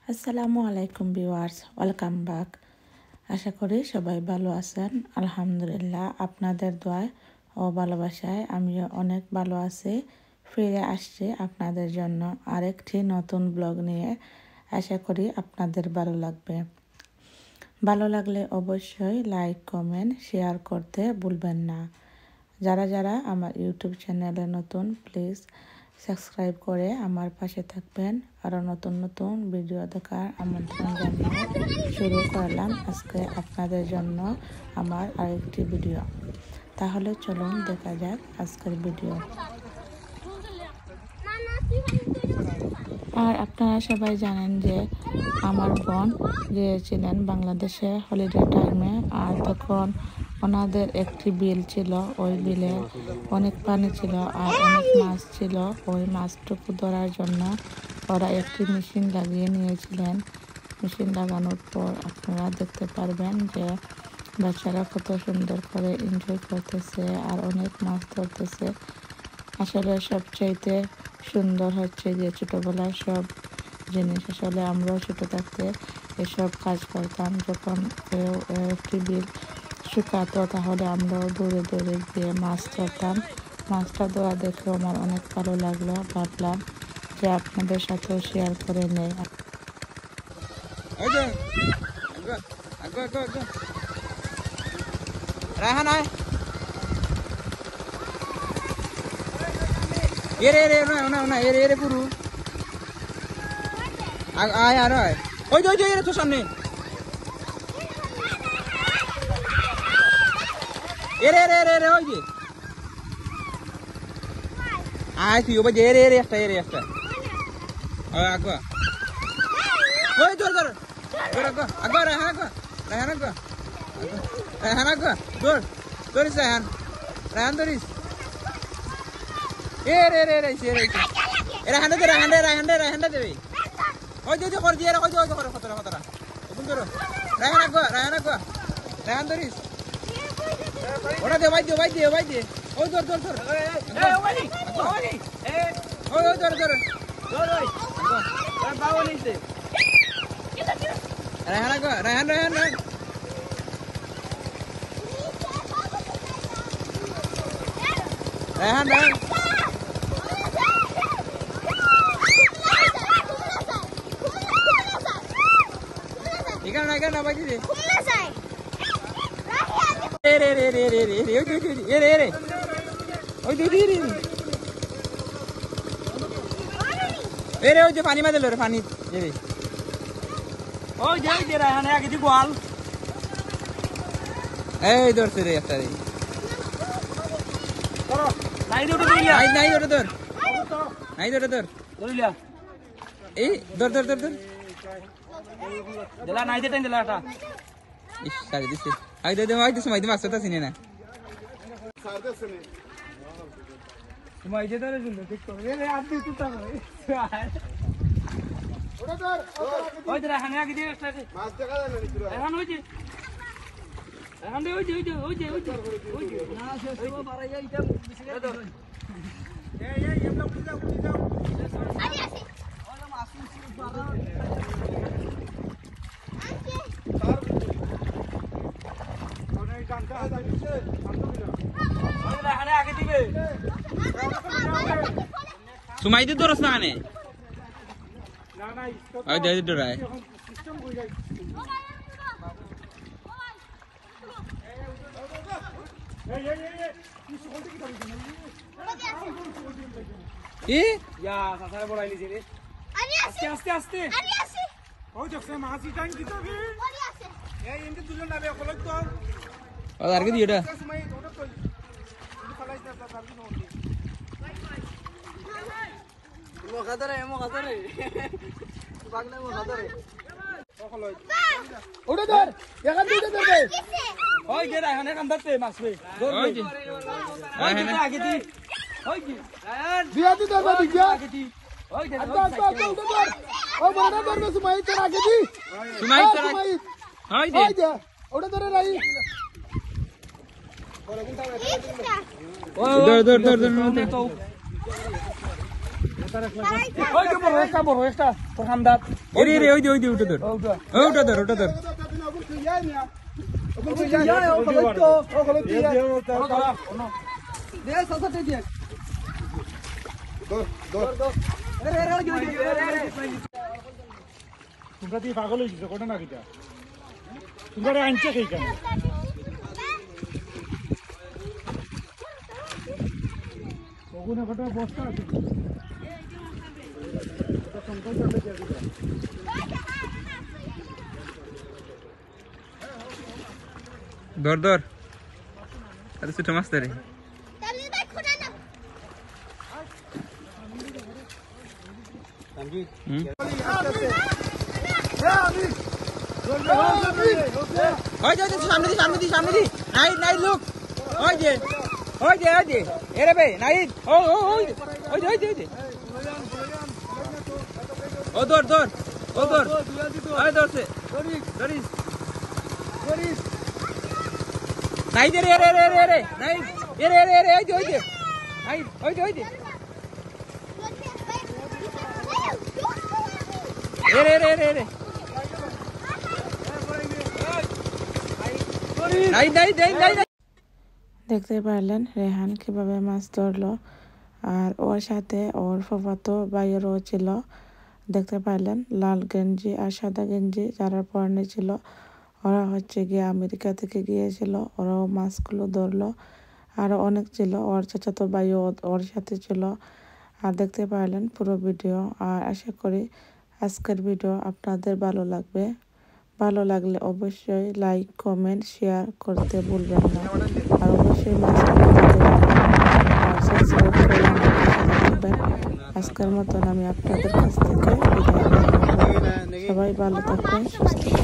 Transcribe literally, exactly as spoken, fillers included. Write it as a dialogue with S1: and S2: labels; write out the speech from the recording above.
S1: আসসালামু আলাইকুম viewers, welcome back. আশা করি সবাই ভালো আছেন। আলহামদুলিল্লাহ, আপনাদের দোয়ায় ও ভালোবাসায় আমিও অনেক ভালো আছি। ফিরে আসছি আপনাদের জন্য আরেকটি নতুন ব্লগ নিয়ে। আশা করি আপনাদের ভালো লাগবে। ভালো লাগলে অবশ্যই লাইক, কমেন্ট, শেয়ার করতে ভুলবেন না। যারা যারা আমার ইউটিউব চ্যানেলে নতুন, প্লিজ সাবস্ক্রাইব করে আমার পাশে থাকবেন। আরও নতুন নতুন ভিডিও দেখার আমন্ত্রণ জানিয়ে শুরু করলাম আজকে আপনাদের জন্য আমার আরেকটি ভিডিও। তাহলে চলুন দেখা যাক আজকের ভিডিও। আর আপনারা সবাই জানেন যে আমার বোন গিয়েছিলেন বাংলাদেশে হলিডে টাইমে। আর তখন ওনাদের একটি বিল ছিল, ওই বিলে অনেক পানি ছিল আর অনেক মাছ ছিল। ওই মাছটুকু ধরার জন্য ওরা একটি মেশিন লাগিয়ে নিয়েছিলেন। মেশিন লাগানোর পর আপনারা দেখতে পারবেন যে বাচ্চারা কত সুন্দর করে এনজয় করতেছে আর অনেক মাছ ধরতেছে। আসলে সবচাইতে সুন্দর হচ্ছে যে ছোটোবেলার সব জিনিস। আসলে আমরাও ছোটো থাকতে এসব কাজ করতাম। যখন কেউ একটি বিল শুকাতো তাহলে আমরাও দৌড়ে দৌড়ে গিয়ে মাছ ধরতাম। মাছটা ধরা দেখেও আমার অনেক ভালো লাগলো। ভাবলাম যে আপনাদের সাথেও শেয়ার করে নেই।
S2: এরে এরে না না না এরে এরে পুরু আয় আর আয় ওই ওই এরে তো সামনে এরে এরে এরে এরে ওই যে আয় তুই ওই যে এরে এরে একটা এরে একটা ওই আগা ওই ধর ধর ধর আগা আগা রে আগা রেহান আগা রেহান আগা ধর ধরিস রেহান রেহান ধরিস এরে এরে এরে এরে এরে হান্ডে দে হান্ডে হান্ডে হান্ডে দেবে ওই যে কর দিয়ে ওই যে ওই কর কতরা কতরা ওগুন ধরো রেহান আগা রেহান আগা রেহান ধরিস ওটা দে ভাই দে ভাই দে ভাই দে ওই ধর ধর ধর এই ওই ওই এই ওই ওই ধর ধর ধর ওই আর বাবা নিতে রেহান আগা রেহান রেহান রেহান রেহান রেহান এখানে না এখানে না ভাই দিদি রে রে রে রে রে রে ওই দিদি এ রে রে ওই দিদি রে এ রে ওই যে পানি মাদল রে পানি দেবে ওই যে ওই যে রেহান আগে দি গোয়াল এই ধরছে রে একটা রে করো নাই দৌড় দিলা নাই নাই দৌড় ধর নাই দৌড় ধর ধরিলা এই ধর ধর ধর ধর দিলা নাই দে টাইম দিলা এটা ইস সারি দিছে আই দে দে আই দিছে মাই দে মাছ তো চিনে না সারতে শুনে মাই দে ধরে শুনে ঠিক করে রে আপনি তুতা করে ওটা ধর ওই দে হানে আগে দিয়ে মাছ দেখা যায় না নিচে এখন ওই যে এখন ওই যে ওই যে ওই যে ওই যে ওই যে না সে সব বাড়াই এইটা বেশি করে ধর এই এই এমন উঠে যাও উঠে যাও আরে আসি ওলা মাছ উঠে বাড়া সুমাই দি দরস না আনে না না ওই দে দরাই এই এই এই কি সুগন্ধ কি দাবি এ ইয়া সাসারে বড়াই লিছে রে আরে আস্তে আস্তে আস্তে আরে আসে ওই দেখছ মাছি টাইম কি তবে ওরে আসে এই এন্ড দুজন নাবে কলক তো আর আর কি দিটা সময় ওটা তো ফলাইছ না সাবি নো মো খাদারে মো খাদারে বাগনা মো খাদারে ওটা ধর এখান দিয়ে ধর দে ওই যে রায়হান এখান ধরতে মাছবে ধর ওই যে রায়হান আগে দি ওই যে রায়হান দিয়া দি ধর দি যা আগে দি ওই যে আচ্ছা আচ্ছা আচ্ছা ধর ও বড় ধরবে সুমাই তোর আগে দি সুমাই তোর আগে ওই যে ওই যে ওটা ধরে রাই ওই ধর ধর ধর ধর
S3: ওই যে বড় একটা বড় একটা তোর হামদাত
S2: এরে এরে ওই যে ওই যে ওটা ধর
S3: ওটা
S2: ওই ওটা ধর ওটা ধর
S3: তোমরা দিয়ে পাগল হয়ে গেছো ঘটনা কিটা তোমরা আনছে সেই কেন ওগুলো ঘটনা বস্তা আছে
S2: ধর ধর আরে ছোট মাছ ধরে ওই যে সামনে দি সামনে দি সামনে দি নাই নাই লুক ওই যে ওই যে ওই যে এরে বে নাই ও ও ওই ওই ওই ওই ও ধর ধর ও ধর ওই ধরছে ধরিস ধরিস নাই দে রে রে রে রে রে নাই এরে এরে এরে ওই যে ওই যে নাই ওই যে ওই যে এরে এরে এরে এরে নাই নাই নাই নাই
S1: দেখতে পারলেন রেহান কিভাবে মাছ ধরলো আর ওর সাথে ওর ফুফাতো ভাইয়েরও ছিল দেখতে পারলেন লাল গেঞ্জি আর সাদা গেঞ্জি যারা পরনে ছিল ওরা হচ্ছে গিয়ে আমেরিকা থেকে গিয়েছিল ওরাও মাছগুলো ধরলো আরও অনেক ছিল ওর চাচাতো ভাইও ওর সাথে ছিল আর দেখতে পারলেন পুরো ভিডিও আর আশা করি আজকের ভিডিও আপনাদের ভালো লাগবে ভালো লাগলে অবশ্যই লাইক কমেন্ট শেয়ার করতে ভুলবেন না আর অবশ্যই সাবস্ক্রাইব করে আমার পাশে থাকবেন আজকের মতন আমি আপনাদের কাছ থেকে বিদায় নিব সবাই ভালো থাকবেন সুস্থ